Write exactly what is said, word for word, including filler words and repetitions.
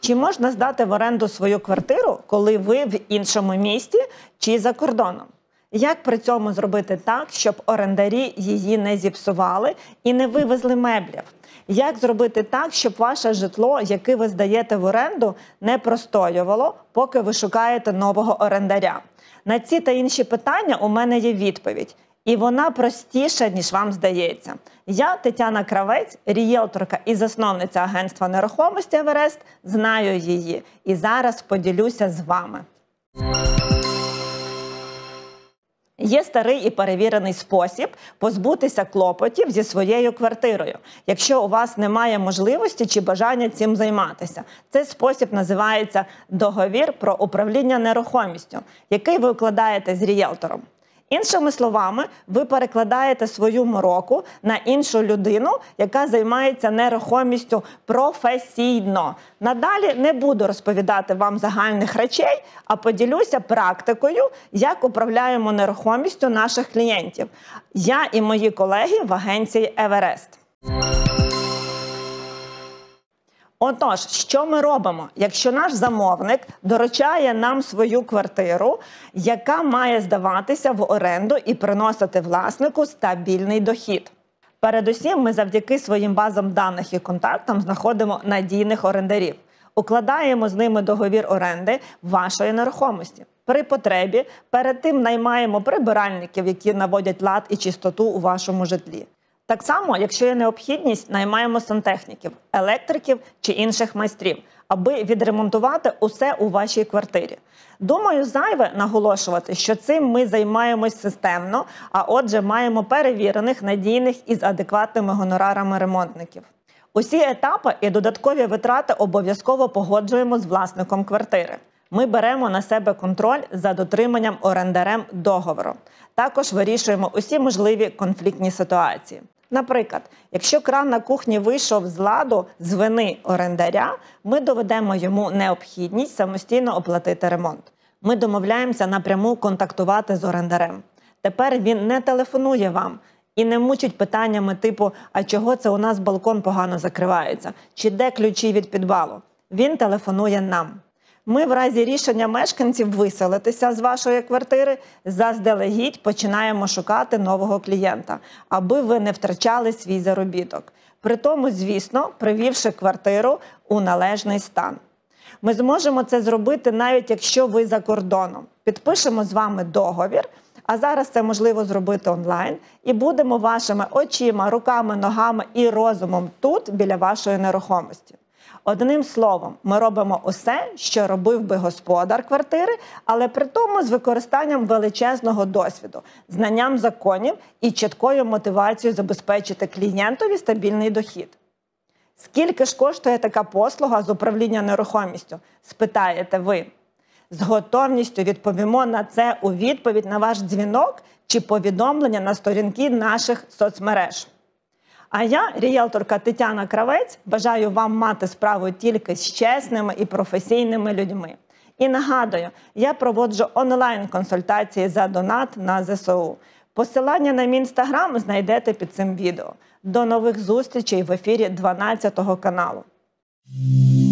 Чи можна здати в оренду свою квартиру, коли ви в іншому місті чи за кордоном? Як при цьому зробити так, щоб орендарі її не зіпсували і не вивезли меблів? Як зробити так, щоб ваше житло, яке ви здаєте в оренду, не простоювало, поки ви шукаєте нового орендаря? На ці та інші питання у мене є відповідь. І вона простіша, ніж вам здається. Я, Тетяна Кравець, рієлторка і засновниця агентства нерухомості «Еверест», знаю її. І зараз поділюся з вами. Є старий і перевірений спосіб позбутися клопотів зі своєю квартирою, якщо у вас немає можливості чи бажання цим займатися. Цей спосіб називається договір про управління нерухомістю, який ви укладаєте з рієлтором. Іншими словами, ви перекладаєте свою мороку на іншу людину, яка займається нерухомістю професійно. Надалі не буду розповідати вам загальних речей, а поділюся практикою, як управляємо нерухомістю наших клієнтів. Я і мої колеги в агенції «Еверест». Отож, що ми робимо, якщо наш замовник доручає нам свою квартиру, яка має здаватися в оренду і приносити власнику стабільний дохід? Передусім, ми завдяки своїм базам даних і контактам знаходимо надійних орендарів. Укладаємо з ними договір оренди вашої нерухомості. При потребі перед тим наймаємо прибиральників, які наводять лад і чистоту у вашому житлі. Так само, якщо є необхідність, наймаємо сантехніків, електриків чи інших майстрів, аби відремонтувати усе у вашій квартирі. Думаю, зайве наголошувати, що цим ми займаємось системно, а отже маємо перевірених, надійних і з адекватними гонорарами ремонтників. Усі етапи і додаткові витрати обов'язково погоджуємо з власником квартири. Ми беремо на себе контроль за дотриманням орендарем договору. Також вирішуємо усі можливі конфліктні ситуації. Наприклад, якщо кран на кухні вийшов з ладу з вини орендаря, ми доведемо йому необхідність самостійно оплатити ремонт. Ми домовляємося напряму контактувати з орендарем. Тепер він не телефонує вам і не мучить питаннями типу «А чого це у нас балкон погано закривається?» чи «Де ключі від підвалу?». Він телефонує нам. Ми в разі рішення мешканців виселитися з вашої квартири заздалегідь починаємо шукати нового клієнта, аби ви не втрачали свій заробіток. При тому, звісно, привівши квартиру у належний стан. Ми зможемо це зробити навіть якщо ви за кордоном. Підпишемо з вами договір, а зараз це можливо зробити онлайн, і будемо вашими очима, руками, ногами і розумом тут, біля вашої нерухомості. Одним словом, ми робимо усе, що робив би господар квартири, але при тому з використанням величезного досвіду, знанням законів і чіткою мотивацією забезпечити клієнтові стабільний дохід. Скільки ж коштує така послуга з управління нерухомістю? Спитаєте ви. З готовністю відповімо на це у відповідь на ваш дзвінок чи повідомлення на сторінки наших соцмереж. А я, рієлторка Тетяна Кравець, бажаю вам мати справу тільки з чесними і професійними людьми. І нагадую, я проводжу онлайн-консультації за донат на зе се у. Посилання на мій інстаграм знайдете під цим відео. До нових зустрічей в ефірі дванадцятого каналу.